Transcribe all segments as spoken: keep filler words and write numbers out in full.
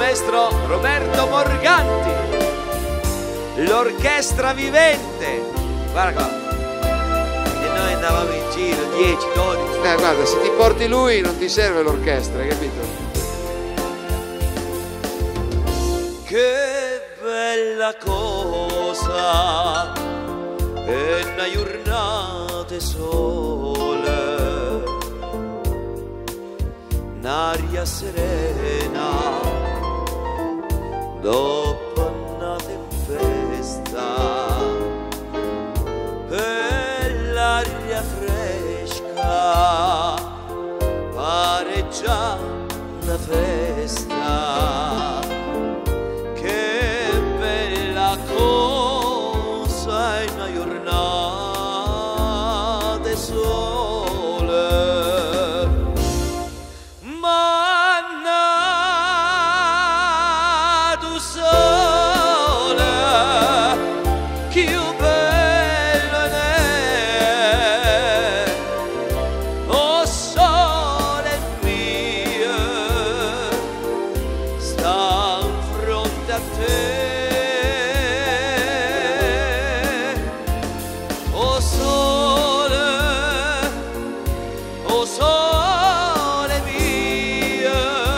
maestro Roberto Morganti, l'orchestra vivente. Guarda qua. E noi andavamo in giro dieci, dodici. Eh, guarda, se ti porti lui non ti serve l'orchestra, capito? Che bella cosa è una giornata sole, un'aria serena dopo una tempesta, e l'aria fresca pare già una festa. Che bella cosa è una giornata sole, ma nato sole più bello è, oh sole mio, sta in fronte a te. Oh sole, oh sole mio,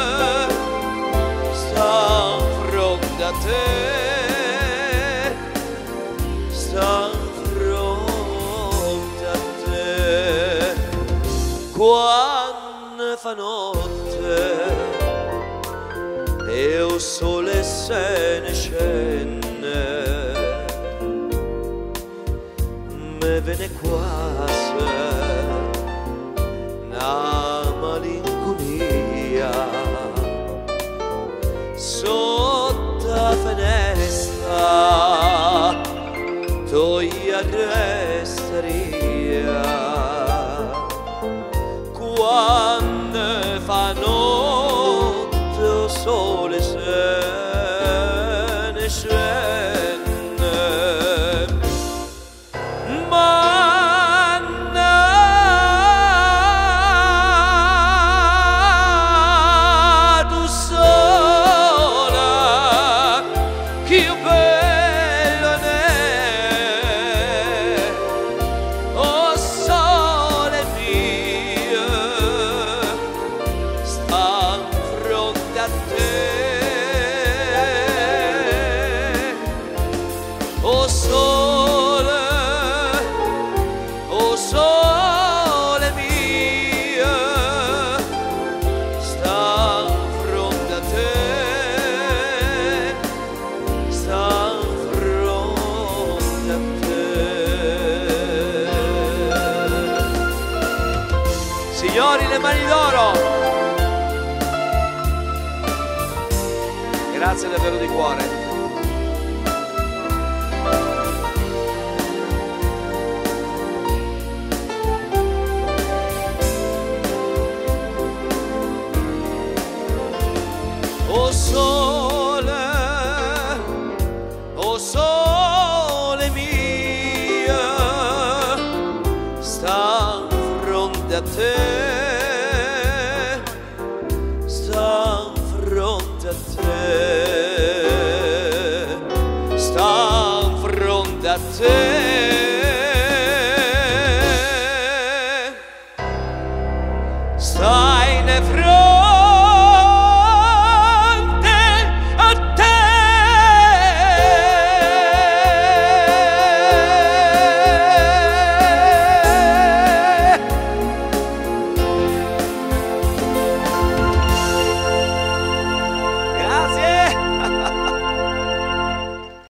sta in fronte a te, sta in fronte a te. Quando fa notte e il sole se ne scende, me viene quasi una malinconia sotto la finestra, toglia resteria. Quando fa notte il sole se ne scende, ma nato sole più bello è, oh sole mio, sta in fronte a te. Oh sole, oh sole mio, sta in fronte a te, sta in fronte a te. Signori, le mani d'oro. Grazie davvero di cuore. Oh sole, oh sole mio, sta in fronte a te, sta in fronte a te, sta in fronte a te.